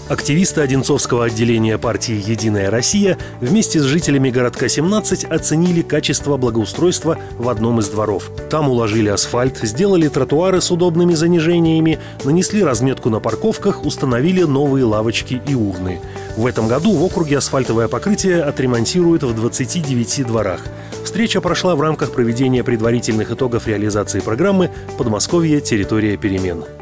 Активисты Одинцовского отделения партии «Единая Россия» вместе с жителями городка 17 оценили качество благоустройства в одном из дворов. Там уложили асфальт, сделали тротуары с удобными занижениями, нанесли разметку на парковках, установили новые лавочки и урны. В этом году в округе асфальтовое покрытие отремонтируют в 29 дворах. Встреча прошла в рамках проведения предварительных итогов реализации программы «Подмосковье. Территория перемен».